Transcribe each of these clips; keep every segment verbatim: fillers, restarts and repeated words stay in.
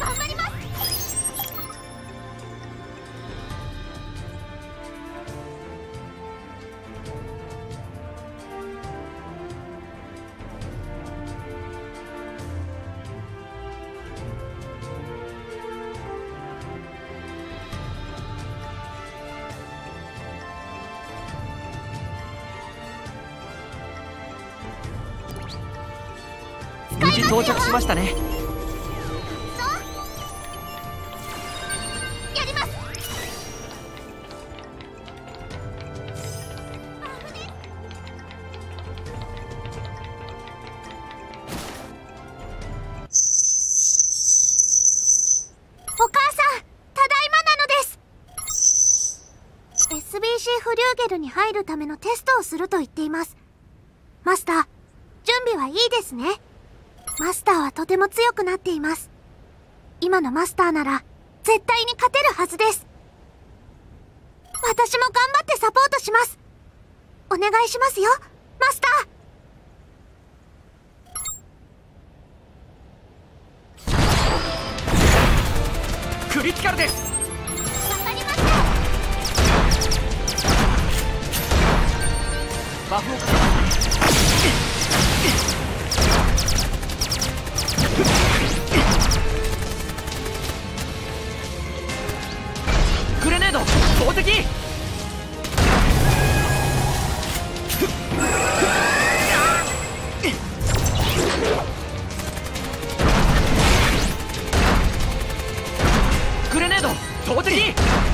頑張ります。 無事到着しましたね。 やります。お母さん、ただいまなのです。 エスビーシー フリューゲルに入るためのテストをすると言っています。マスター、準備はいいですね。マスターはとても強くなっています。今のマスターなら絶対に勝てるはずです。私も頑張ってサポートします。お願いしますよ、マスター。クリティカルです。 わかりました。 バフをかけますね。グレネード投擲。グレネード投擲。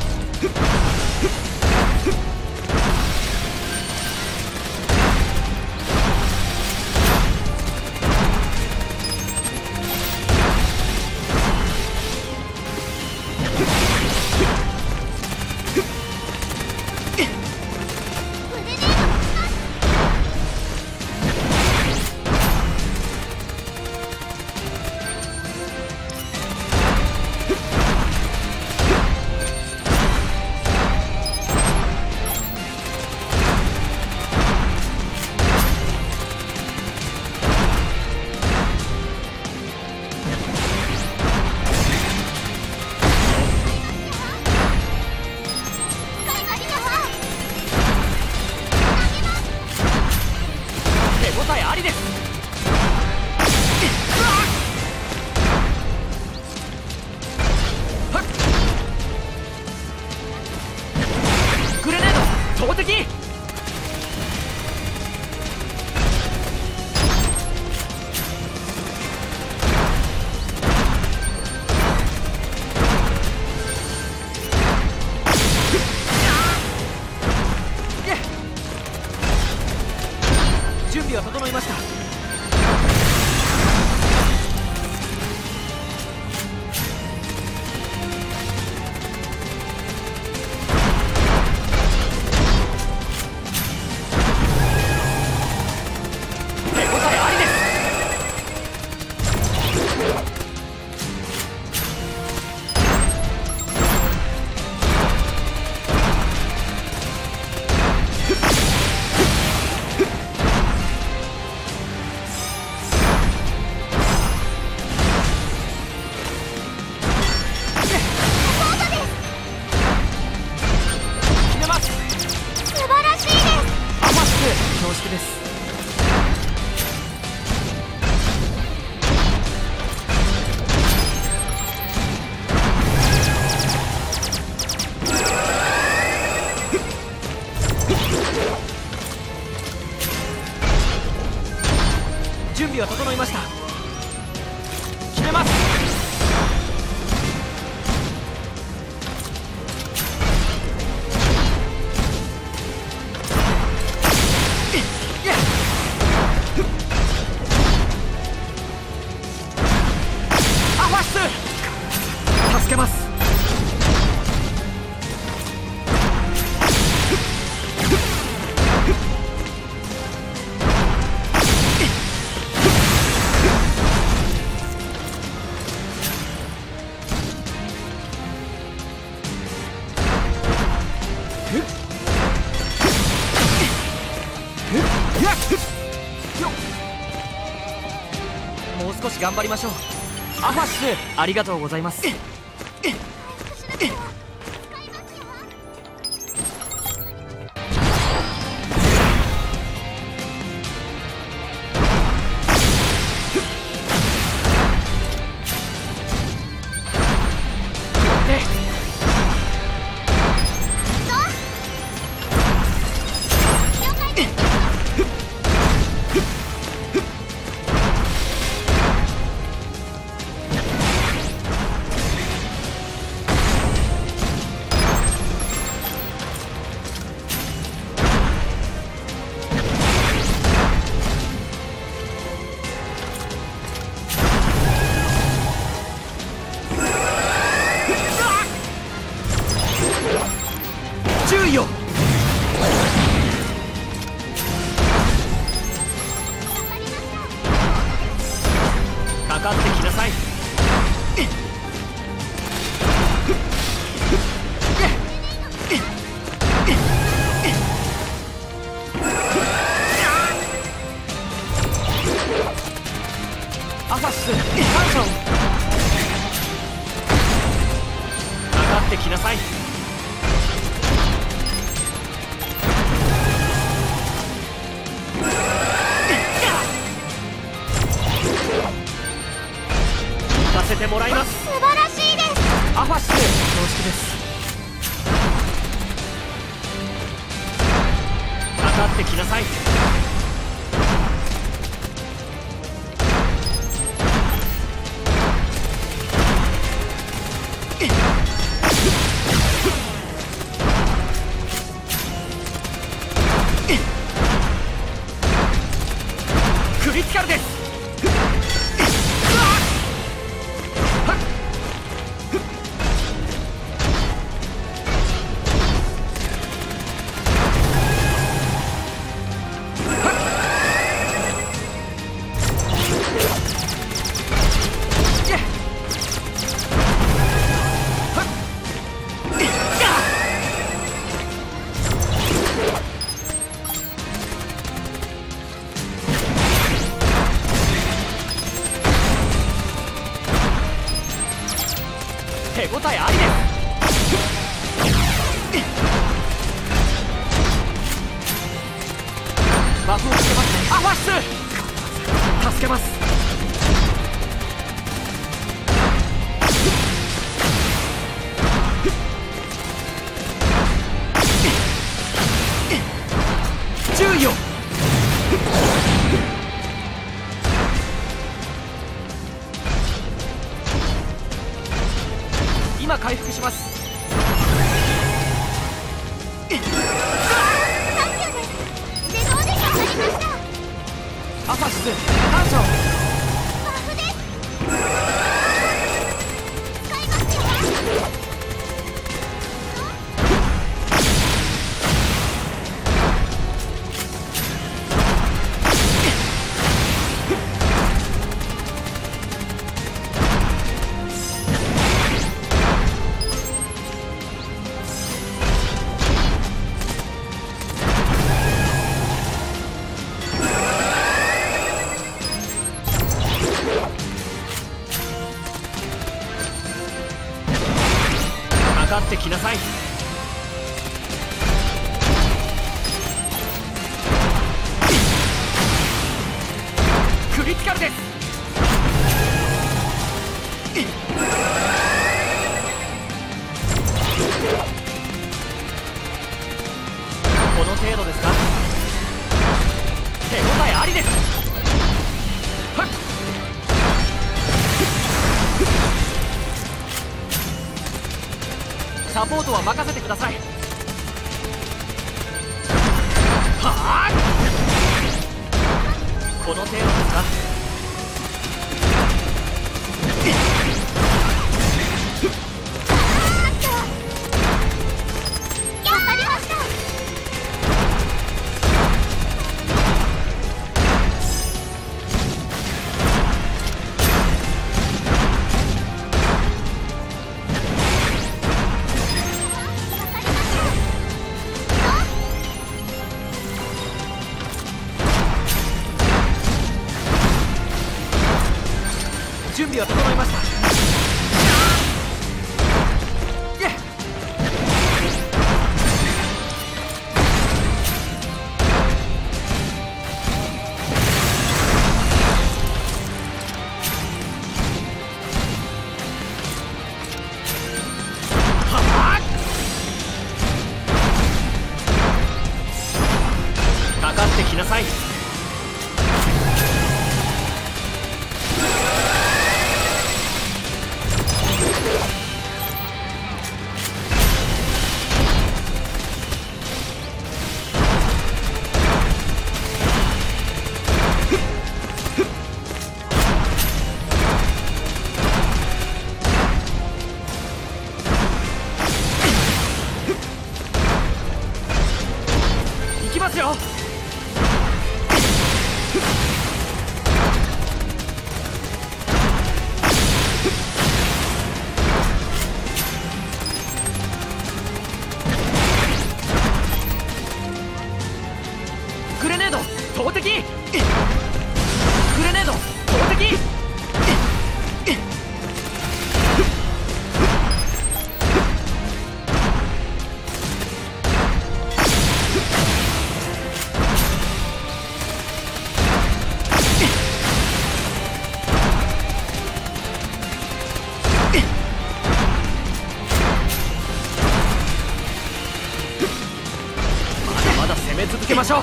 準備は整いました。手応えありです。恐縮です。準備は整いました。決めます。助けます。もう少し頑張りましょう。 アファッシュ、ありがとうございます。注意を。かかってきなさい。アファッシュ、パンション。かかってきなさい。行かせてもらいます。 素晴らしいです。 アファッシュ、恐縮です。かかってきなさい。クリティカルです。手応えありです。バフをつけます。アファッシュ、助けます。注意を。今回復します。アファッシュ、感謝を。 バフです。使いますよ。 かかってきなさい。クリティカルです。この程度ですか。手応えありです。はっ、サポートは任せてください。はあ、この程度ですか。 わかりました。 さい。行きますよ。グレネード投擲。グレネード投擲。まだまだ攻め続けましょう。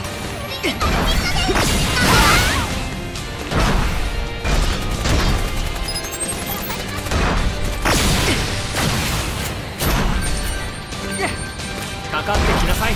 かかってきなさい。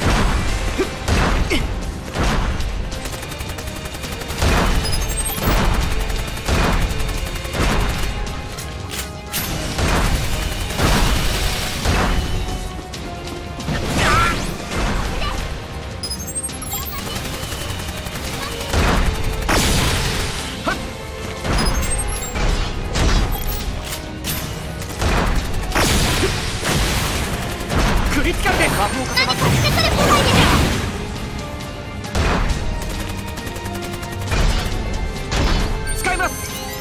クリティカルでバフをかけます。使います。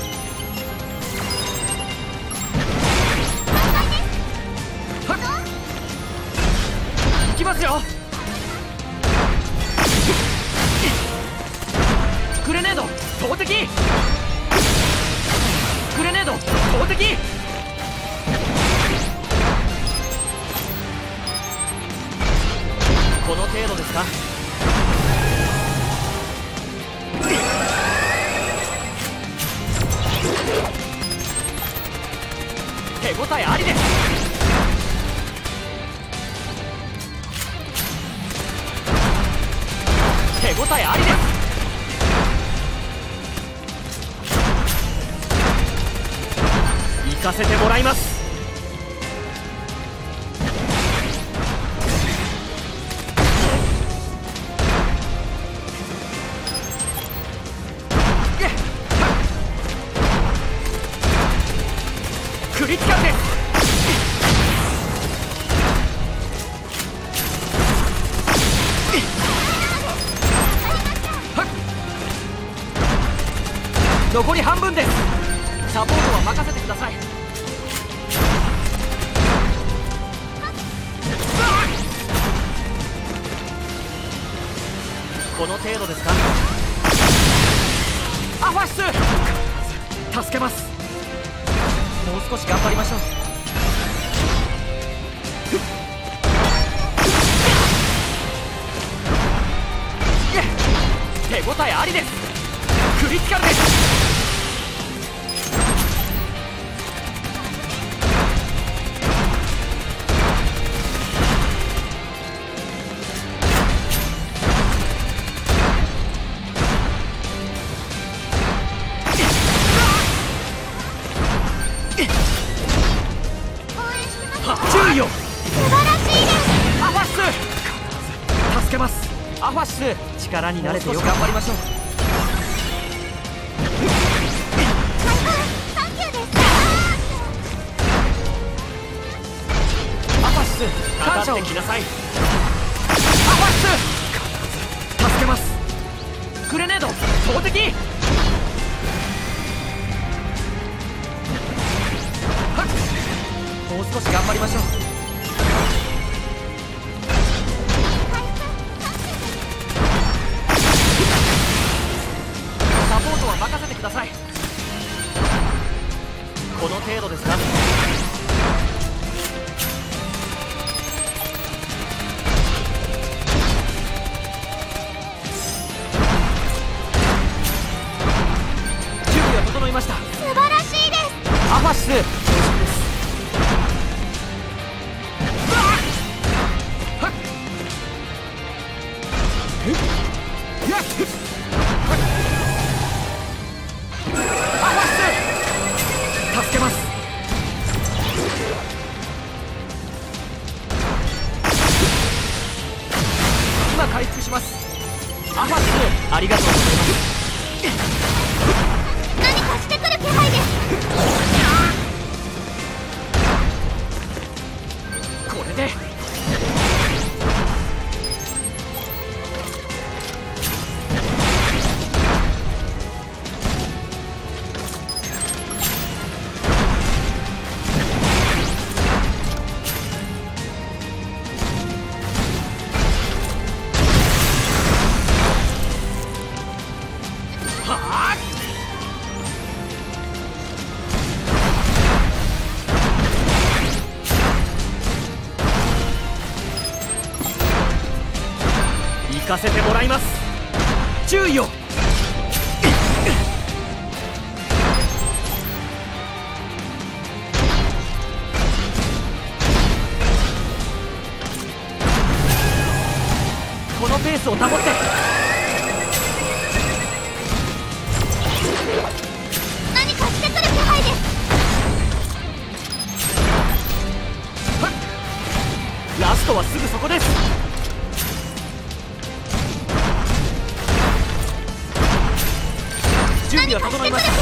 はっ、いきますよ。グレネード投擲。グレネード投擲。この程度ですか。手応えありです。手応えありです。行かせてもらいます。クリティカルです。残り半分です。サポートは任せてください。この程度ですか。アファシス助けます。もう少し頑張りましょう。手応えありです。クリティカルです。注意を。素晴らしいです。アファシス助けます。アファシス力に慣れてよく頑張りましょう。 サンキューです。 アファシス感謝を。きなさい。アファシス助けます。グレネード投擲。もう少し頑張りましょう。サポートは任せてください。この程度ですか。 かせてもらいます。注意を。このペースを保って。 何かしてくる気配です。 ラストはすぐそこです。準備は整いました。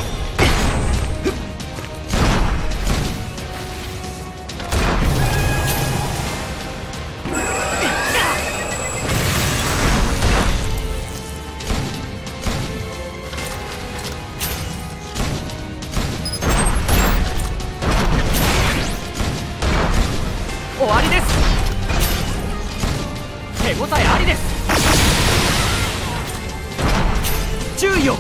終わりです。手応えありです。注意を。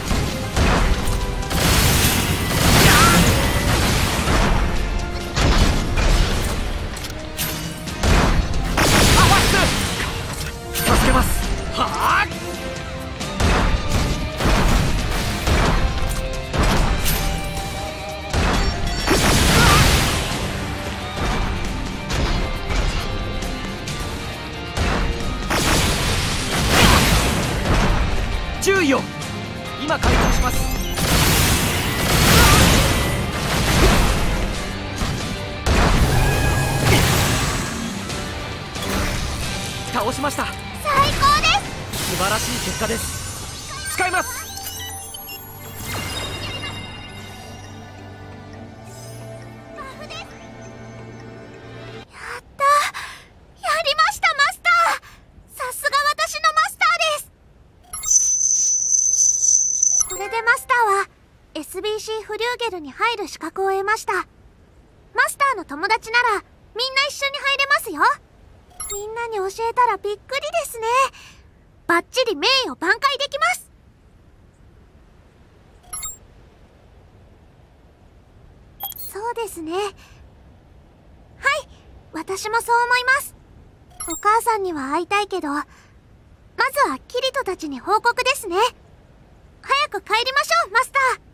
助けます。はあ。注意を。今解放します。倒しました。 最高です。 素晴らしい結果です。使います。 やったやりました、マスター。さすが私のマスターです。これでマスターは エスビーシー フリューゲルに入る資格を得ました。マスターの友達ならみんな一緒に入れますよ。みんなに教えたらびっくりですね。バッチリ名誉挽回できます。そうですね。はい、私もそう思います。お母さんには会いたいけど、まずはキリトたちに報告ですね。早く帰りましょう、マスター。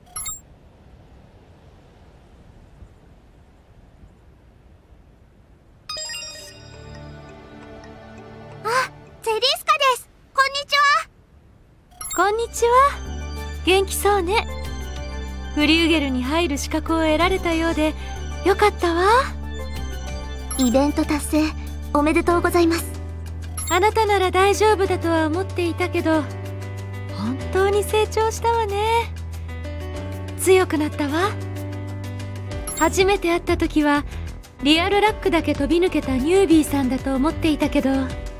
あ、ゼリースカです。こんにちは。 こんにちは。元気そうね。フリューゲルに入る資格を得られたようでよかったわ。 イベント達成おめでとうございます。 あなたなら大丈夫だとは思っていたけど、本当に成長したわね。強くなったわ。初めて会った時はリアルラックだけ飛び抜けたニュービーさんだと思っていたけど、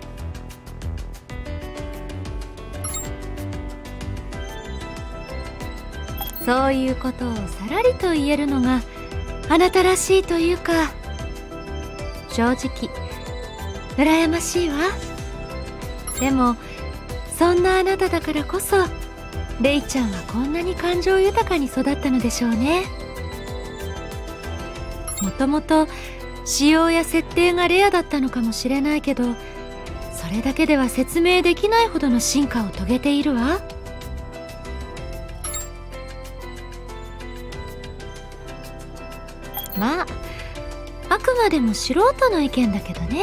そういうことをさらりと言えるのがあなたらしいというか、正直羨ましいわ。でもそんなあなただからこそレイちゃんはこんなに感情豊かに育ったのでしょうね。もともと仕様や設定がレアだったのかもしれないけど、それだけでは説明できないほどの進化を遂げているわ。まああくまでも素人の意見だけどね。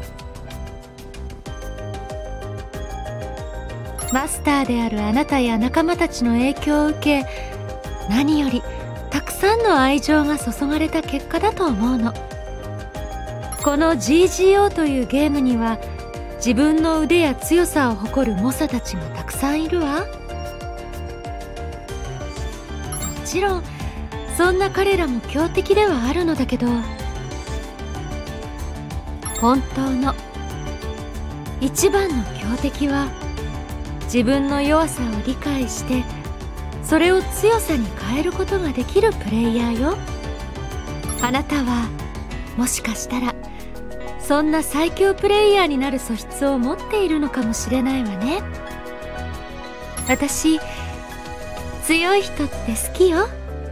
マスターであるあなたや仲間たちの影響を受け、何よりたくさんの愛情が注がれた結果だと思うの。この ジージーオー というゲームには自分の腕や強さを誇る猛者たちがたくさんいるわ。もちろんそんな彼らも強敵ではあるのだけど、本当の一番の強敵は自分の弱さを理解してそれを強さに変えることができるプレイヤーよ。あなたはもしかしたらそんな最強プレイヤーになる素質を持っているのかもしれないわね。私強い人って好きよ。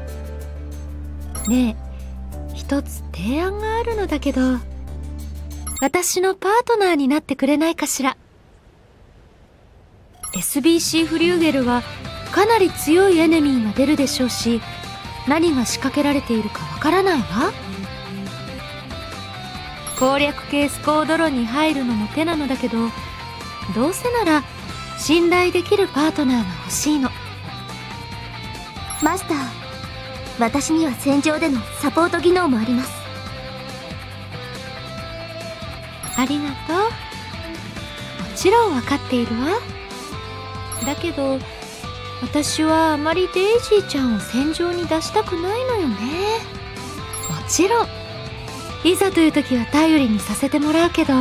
ねえ、一つ提案があるのだけど、私のパートナーになってくれないかしら。 エスビーシー フリューゲルはかなり強いエネミーが出るでしょうし、何が仕掛けられているかわからないわ。攻略系スコードロに入るのも手なのだけど、どうせなら信頼できるパートナーが欲しいの。 マスター、私には戦場でのサポート技能もあります。 ありがとう。もちろん分かっているわ。だけど私はあまりデイジーちゃんを戦場に出したくないのよね。もちろんいざという時は頼りにさせてもらうけど。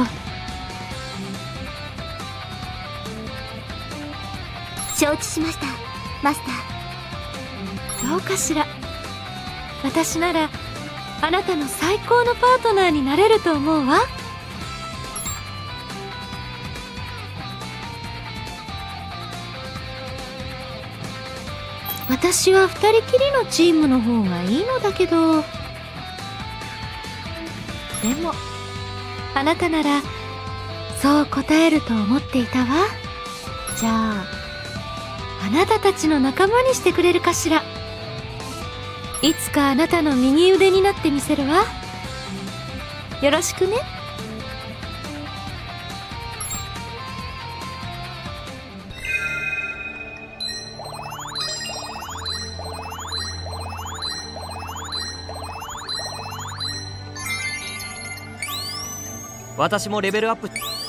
承知しました、マスター。どうかしら。私ならあなたの最高のパートナーになれると思うわ。私は二人きりのチームの方がいいのだけど、でもあなたならそう答えると思っていたわ。じゃああなたたちの仲間にしてくれるかしら。いつかあなたの右腕になってみせるわ。よろしくね。 私もレベルアップ。